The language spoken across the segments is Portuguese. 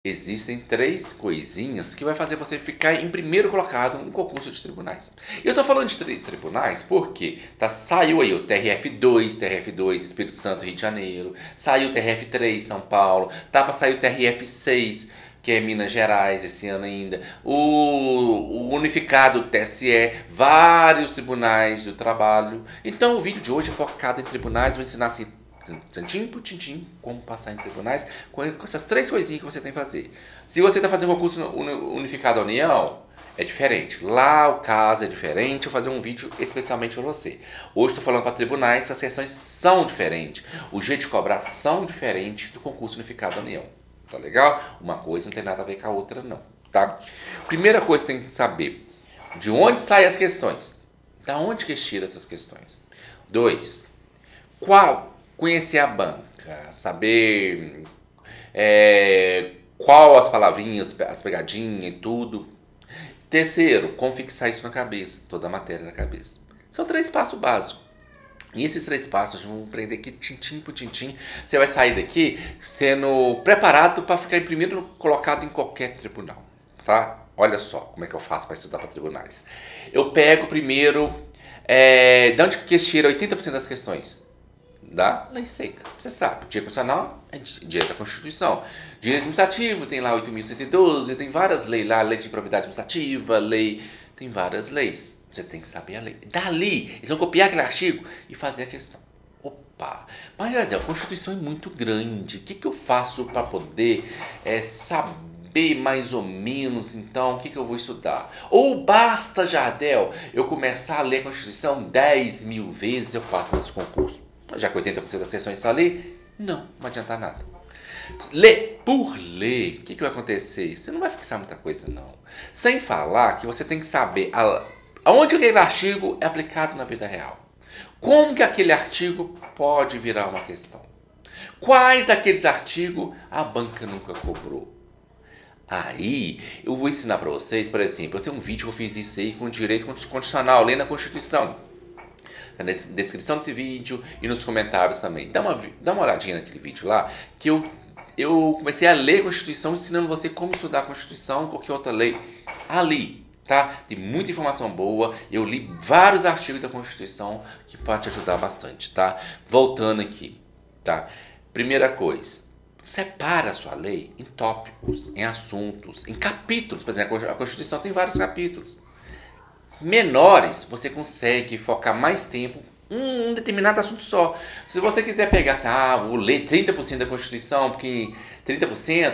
Existem três coisinhas que vai fazer você ficar em primeiro colocado no concurso de tribunais. E eu tô falando de tribunais porque saiu aí o TRF2 Espírito Santo, Rio de Janeiro, saiu o TRF3 São Paulo, tá para sair o TRF6 que é Minas Gerais esse ano ainda, o unificado TSE, vários tribunais do trabalho. Então o vídeo de hoje é focado em tribunais, vou ensinar assim tantinho por tintim, como passar em tribunais, com essas três coisinhas que você tem que fazer. Se você está fazendo concurso unificado à União, é diferente. Lá o caso é diferente, eu vou fazer um vídeo especialmente para você. Hoje estou falando para tribunais, as sessões são diferentes. O jeito de cobrar são diferentes do concurso unificado à União. Tá legal? Uma coisa não tem nada a ver com a outra não, tá? Primeira coisa que você tem que saber, de onde saem as questões? Da onde que tira essas questões? 2. Conhecer a banca, saber qual as palavrinhas, as pegadinhas e tudo. Terceiro, como fixar isso na cabeça, toda a matéria na cabeça. São 3 passos básicos. E esses 3 passos vão aprender aqui tintim por tintim. Você vai sair daqui sendo preparado para ficar em primeiro colocado em qualquer tribunal, tá? Olha só como é que eu faço para estudar para tribunais. Eu pego primeiro, de onde que tira 80% das questões? Da lei seca. Você sabe, direito constitucional é direito da Constituição. Direito administrativo tem lá 8.112, tem várias leis lá, lei de propriedade administrativa, tem várias leis. Você tem que saber a lei. Dali, eles vão copiar aquele artigo e fazer a questão. Opa! Mas, Jardel, a Constituição é muito grande. O que eu faço para poder saber mais ou menos, então, o que eu vou estudar? Ou basta, Jardel, eu começar a ler a Constituição 10.000 vezes eu passo nesse concurso? Já que 80% das sessões está ali, não adianta nada. Ler por ler, o que vai acontecer? Você não vai fixar muita coisa, não. Sem falar que você tem que saber aonde aquele artigo é aplicado na vida real. Como que aquele artigo pode virar uma questão. Quais aqueles artigos a banca nunca cobrou. Aí, eu vou ensinar para vocês, por exemplo, eu tenho um vídeo que eu fiz isso aí com direito constitucional, lendo a Constituição. Na descrição desse vídeo e nos comentários também. Dá uma olhadinha naquele vídeo lá, que eu comecei a ler a Constituição, ensinando você como estudar a Constituição, qualquer outra lei ali, tá? Tem muita informação boa, eu li vários artigos da Constituição que pode te ajudar bastante, tá? Voltando aqui, tá? Primeira coisa, separa a sua lei em tópicos, em assuntos, em capítulos. Por exemplo, a Constituição tem vários capítulos. Menores, você consegue focar mais tempo em um determinado assunto só. Se você quiser pegar assim, vou ler 30% da Constituição, porque 30%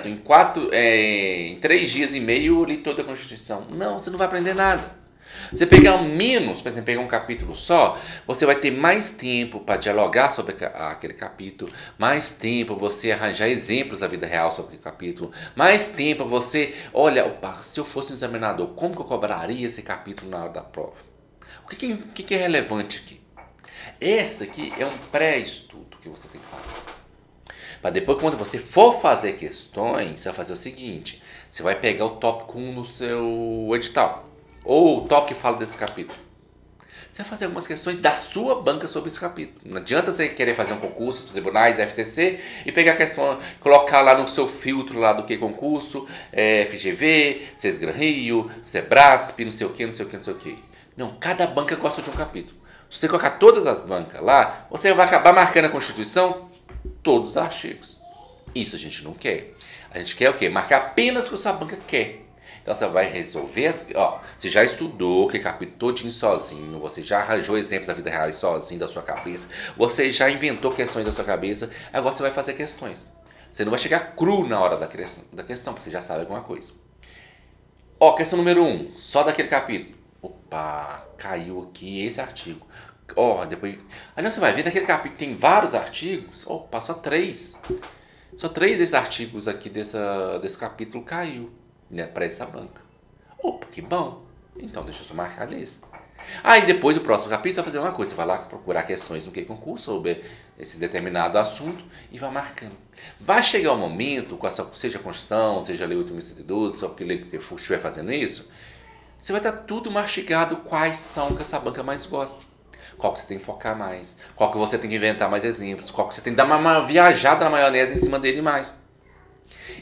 em 3 dias e meio eu li toda a Constituição. Não, você não vai aprender nada. Você pegar menos, por exemplo, pegar um capítulo só, você vai ter mais tempo para dialogar sobre aquele capítulo, mais tempo você arranjar exemplos da vida real sobre aquele capítulo, mais tempo você, olha, opa, se eu fosse um examinador, como que eu cobraria esse capítulo na hora da prova? O que é relevante aqui? Esse aqui é um pré-estudo que você tem que fazer. Para depois, quando você for fazer questões, você vai fazer o seguinte, você vai pegar o tópico 1 no seu edital. Ou o tópico que fala desse capítulo. Você vai fazer algumas questões da sua banca sobre esse capítulo. Não adianta você querer fazer um concurso dos tribunais, FCC, e pegar a questão, colocar lá no seu filtro lá do que concurso, FGV, CESGRAN Rio, Sebrasp, não sei o que, não sei o que, não sei o que. Não, cada banca gosta de um capítulo. Se você colocar todas as bancas lá, você vai acabar marcando a Constituição, todos os artigos. Isso a gente não quer. A gente quer o quê? Marcar apenas o que a sua banca quer. Então você vai resolver, você já estudou aquele capítulo todinho sozinho, você já arranjou exemplos da vida real sozinho da sua cabeça, você já inventou questões da sua cabeça, agora você vai fazer questões. Você não vai chegar cru na hora da questão, porque você já sabe alguma coisa. Questão número 1, só daquele capítulo. Opa, caiu aqui esse artigo. Depois... Aí você vai ver, naquele capítulo tem vários artigos, só 3. Só 3 desses artigos aqui desse capítulo caiu. Para essa banca. Opa, que bom. Então deixa eu só marcar nesse. Aí depois, o próximo capítulo, você vai fazer uma coisa. Você vai lá procurar questões no que concurso sobre esse determinado assunto e vai marcando. Vai chegar um momento, seja a Constituição, seja a Lei 8.112, só que lei que você estiver fazendo isso, você vai estar tudo mastigado quais são que essa banca mais gosta. Qual que você tem que focar mais. Qual que você tem que inventar mais exemplos. Qual que você tem que dar uma viajada na maionese em cima dele mais.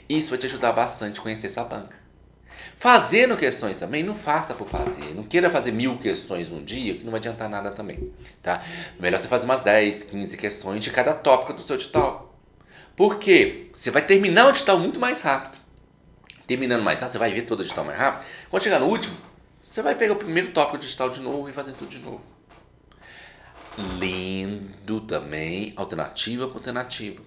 Isso vai te ajudar bastante a conhecer sua banca. Fazendo questões também, não faça por fazer. Não queira fazer 1000 questões num dia, que não vai adiantar nada também. Tá? Melhor você fazer umas 10, 15 questões de cada tópico do seu edital. Por quê? Você vai terminar o edital muito mais rápido. Terminando mais rápido, você vai ver todo o edital mais rápido. Quando chegar no último, você vai pegar o primeiro tópico do edital de novo e fazer tudo de novo. Lendo também, alternativa por alternativa.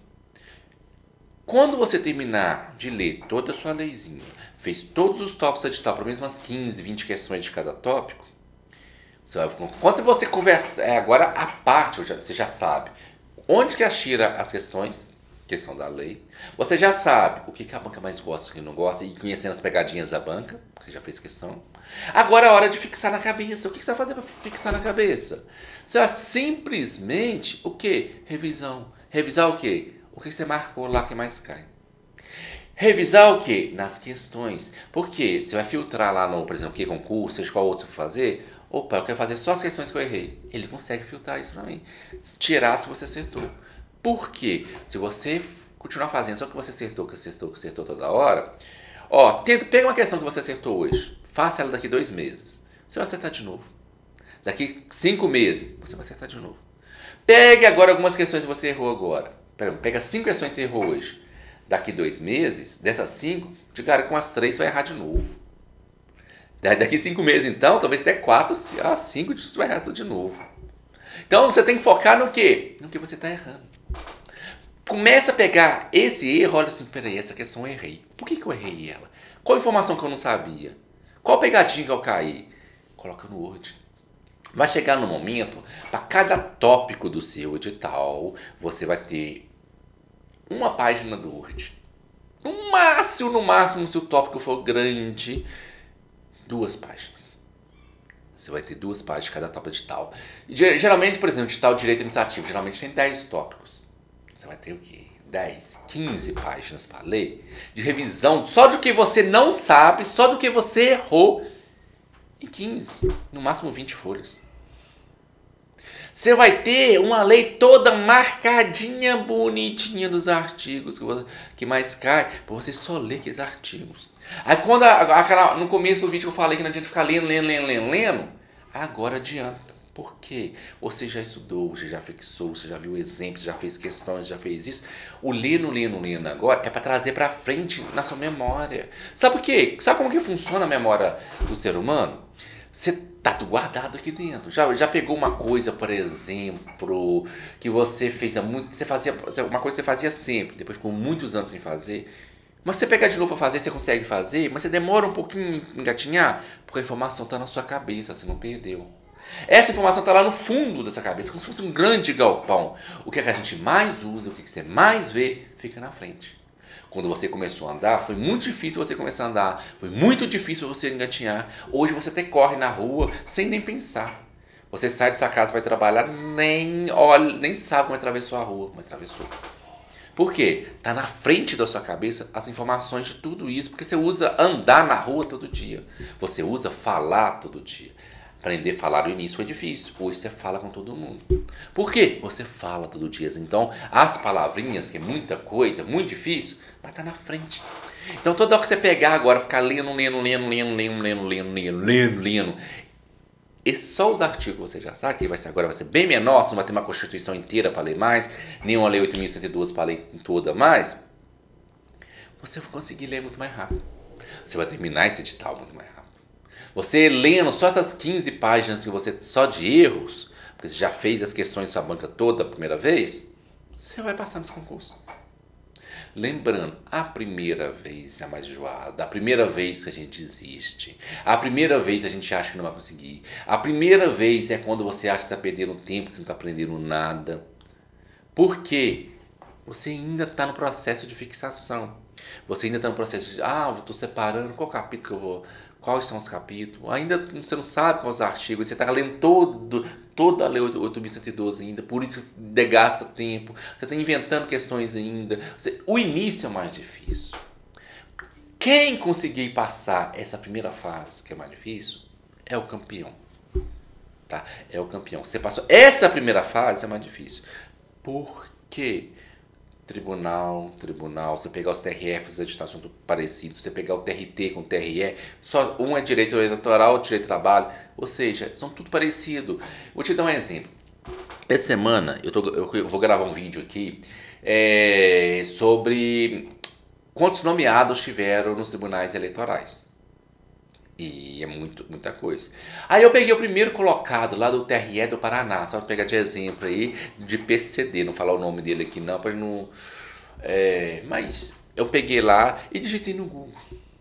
Quando você terminar de ler toda a sua leizinha, fez todos os tópicos do edital, pelo menos umas 15, 20 questões de cada tópico, você vai, quando você conversa, agora a parte, você já sabe onde que atira as questões, questão da lei, você já sabe o que a banca mais gosta, o que não gosta, e conhecendo as pegadinhas da banca, você já fez questão. Agora é a hora de fixar na cabeça. O que você vai fazer para fixar na cabeça? Você vai simplesmente, o quê? Revisão. Revisar o quê? O que você marcou lá que mais cai. Revisar o quê? Nas questões. Porque você vai filtrar lá no, por exemplo, que concurso, seja qual outro você for fazer. Opa, eu quero fazer só as questões que eu errei. Ele consegue filtrar isso pra mim. Tirar se você acertou. Por quê? Se você continuar fazendo só que você acertou, que acertou toda hora, ó, pega uma questão que você acertou hoje. Faça ela daqui 2 meses. Você vai acertar de novo. Daqui 5 meses, você vai acertar de novo. Pegue agora algumas questões que você errou agora. Pega 5 questões que você errou hoje. Daqui 2 meses, dessas 5, de cara com as 3 você vai errar de novo. Daqui 5 meses, então, talvez até 4, 5 você vai errar tudo de novo. Então, você tem que focar no quê? No que você está errando. Começa a pegar esse erro, olha assim, peraí, essa questão eu errei. Por que eu errei ela? Qual informação que eu não sabia? Qual pegadinha que eu caí? Coloca no Word. Vai chegar no momento, para cada tópico do seu edital, você vai ter uma página do Word. No máximo, se o tópico for grande, 2 páginas. Você vai ter 2 páginas de cada tópico edital. Geralmente, por exemplo, edital de direito administrativo, geralmente tem 10 tópicos. Você vai ter o quê? 10, 15 páginas para ler, de revisão, só do que você não sabe, só do que você errou, em 15, no máximo 20 folhas. Você vai ter uma lei toda marcadinha, bonitinha dos artigos que mais cai, para você só ler aqueles artigos. Aí quando no começo do vídeo eu falei que não adianta ficar lendo, agora adianta. Por quê? Você já estudou, você já fixou, você já viu exemplos, já fez questões, já fez isso. O lendo agora é para trazer para frente na sua memória. Sabe por quê? Sabe como que funciona a memória do ser humano? Você tá tudo guardado aqui dentro. Já pegou uma coisa, por exemplo, que você fez há muito, uma coisa que você fazia sempre, depois ficou muitos anos sem fazer. Mas você pegar de novo para fazer, você consegue fazer, mas você demora um pouquinho em engatinhar, porque a informação está na sua cabeça, você não perdeu. Essa informação está lá no fundo dessa cabeça, como se fosse um grande galpão. O que é que a gente mais usa, o que você mais vê, fica na frente. Quando você começou a andar, foi muito difícil você começar a andar, foi muito difícil você engatinhar. Hoje você até corre na rua sem nem pensar. Você sai de sua casa, vai trabalhar, nem olha, nem sabe como atravessou a rua, como atravessou. Por quê? Está na frente da sua cabeça as informações de tudo isso, porque você usa andar na rua todo dia. Você usa falar todo dia. Aprender a falar no início foi difícil, hoje você fala com todo mundo. Por quê? Você fala todo dia. Então, as palavrinhas, que é muita coisa, muito difícil, vai estar na frente. Então, toda hora que você pegar agora, ficar lendo, e só os artigos que você já sabe, que agora vai ser bem menor, você não vai ter uma Constituição inteira para ler mais, nem uma Lei 8.102 para ler toda mais, você vai conseguir ler muito mais rápido. Você vai terminar esse edital muito mais rápido. Você lendo só essas 15 páginas que você só de erros, porque você já fez as questões da sua banca toda a primeira vez, você vai passar nesse concurso. Lembrando, a primeira vez é a mais enjoada, a primeira vez que a gente desiste, a primeira vez que a gente acha que não vai conseguir, a primeira vez é quando você acha que está perdendo tempo, que você não está aprendendo nada. Por quê? Você ainda está no processo de fixação. Você ainda está no processo de, eu estou separando qual capítulo que eu vou, quais são os capítulos. Ainda você não sabe quais os artigos, você está lendo toda a Lei 8.112 ainda, por isso desgasta tempo. Você está inventando questões ainda. O início é mais difícil. Quem conseguir passar essa primeira fase, que é mais difícil, é o campeão. Tá? É o campeão. Você passou essa primeira fase, é mais difícil. Por quê? tribunal, você pegar os TRFs, os editais são tudo parecidos, você pegar o TRT com o TRE, só um é direito eleitoral, outro direito de trabalho, ou seja, são tudo parecido. Vou te dar um exemplo. Essa semana eu vou gravar um vídeo aqui sobre quantos nomeados tiveram nos tribunais eleitorais. E é muita coisa. Aí eu peguei o primeiro colocado lá do TRE do Paraná, só para pegar de exemplo aí, de PCD, não falar o nome dele aqui não, para não... mas eu peguei lá e digitei no Google.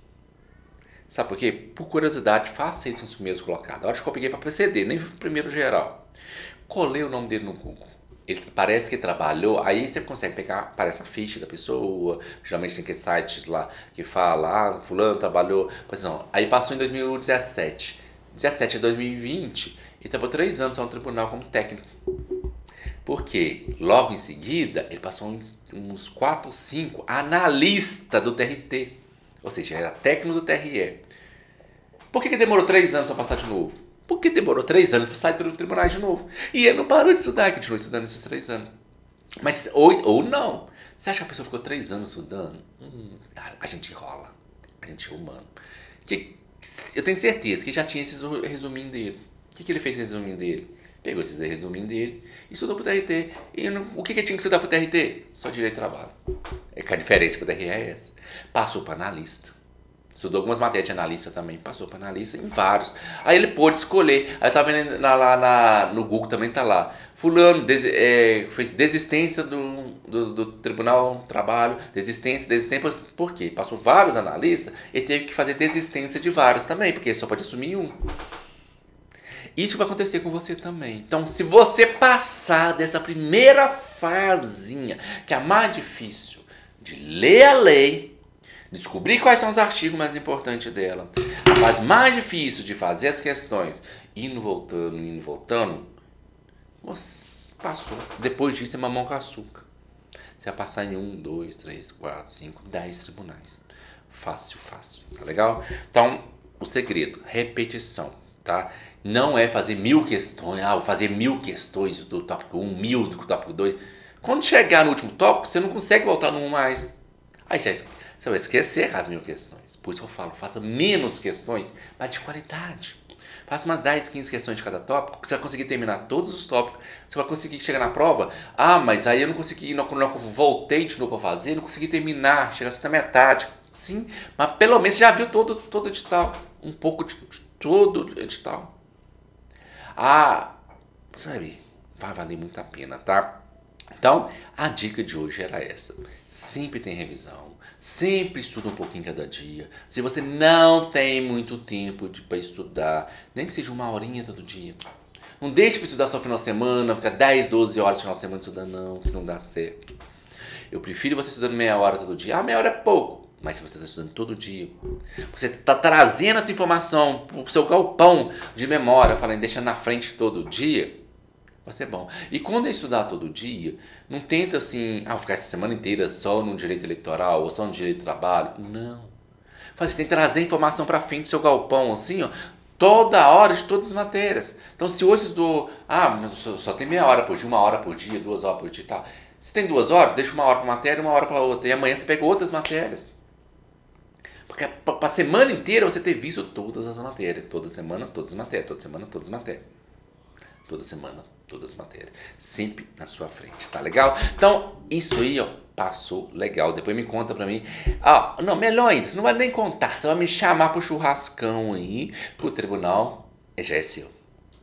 Sabe por quê? Por curiosidade, faça isso nos primeiros colocados. Eu acho que eu peguei para PCD, nem fui pro primeiro geral. Colei o nome dele no Google. Ele parece que trabalhou, aí você consegue pegar, aparece a ficha da pessoa, geralmente tem aqueles sites lá que fala, fulano trabalhou, pois não, aí passou em 2017, 17 a 2020, e trabalhou 3 anos no tribunal como técnico. Por quê? Logo em seguida, ele passou uns 4 ou 5 analista do TRT, ou seja, era técnico do TRE. Por que demorou 3 anos para passar de novo? Porque demorou 3 anos para sair do tribunal de novo. E ele não parou de estudar, continuou estudando esses 3 anos. Mas, ou não. Você acha que a pessoa ficou 3 anos estudando? A gente enrola. A gente é humano. Eu tenho certeza que já tinha esses resuminhos dele. O que ele fez com o resuminho dele? Pegou esses resuminhos dele e estudou pro TRT. E o que ele tinha que estudar pro TRT? Só direito de trabalho. É que a diferença pro TRE é essa. Passou para analista. Estudou algumas matérias de analista também, passou para analista em vários. Aí ele pôde escolher. Aí eu tava vendo lá no Google também tá lá. Fulano fez desistência do Tribunal do Trabalho, desistência, por quê? Passou vários analistas e teve que fazer desistência de vários também, porque só pode assumir um. Isso vai acontecer com você também. Então, se você passar dessa primeira fazinha, que é a mais difícil, de ler a lei, descobrir quais são os artigos mais importantes dela, a fase mais difícil de fazer as questões, indo, voltando, você passou. Depois disso é mamão com açúcar. Você vai passar em 1, 2, 3, 4, 5, 10 tribunais. Fácil, tá legal? Então, o segredo, repetição, tá? Não é fazer 1000 questões, vou fazer 1000 questões do tópico 1, 1000 do tópico 2. Quando chegar no último tópico, você não consegue voltar no 1 mais. Aí você vai esquecer as 1000 questões. Por isso eu falo, faça menos questões, mas de qualidade. Faça umas 10, 15 questões de cada tópico, que você vai conseguir terminar todos os tópicos. Você vai conseguir chegar na prova. Ah, mas aí eu não consegui, quando eu voltei de novo para fazer, não consegui terminar, chegar só na metade. Sim, mas pelo menos você já viu todo o edital. Um pouco de todo o edital. Ah, sabe, vai valer muito a pena, tá? Então, a dica de hoje era essa. Sempre tem revisão. Sempre estuda um pouquinho cada dia. Se você não tem muito tempo para estudar, nem que seja 1 horinha todo dia. Não deixe para estudar só no final de semana, ficar 10, 12 horas no final de semana estudando, não, que não dá certo. Eu prefiro você estudando meia hora todo dia. Ah, meia hora é pouco. Mas se você está estudando todo dia, você está trazendo essa informação para o seu galpão de memória, falando, deixando na frente todo dia, vai ser bom. E quando é estudar todo dia, não tenta assim, ficar essa semana inteira só no direito eleitoral ou só no direito do trabalho. Não. Você tem que trazer informação para frente do seu galpão, assim, ó, toda hora de todas as matérias. Então, se hoje eu estudou, só tem meia hora por dia, 1 hora por dia, 2 horas por dia e tal. Se tem 2 horas, deixa 1 hora para matéria e 1 hora para outra. E amanhã você pega outras matérias. Porque para a semana inteira você ter visto todas as matérias. Toda semana, todas as matérias. Toda semana, todas as matérias. Toda semana, todas as matérias. Sempre na sua frente, tá legal? Então, isso aí, ó, passou legal. Depois me conta pra mim. Não, melhor ainda, você não vai nem contar. Você vai me chamar pro churrascão aí, pro tribunal. Já é seu.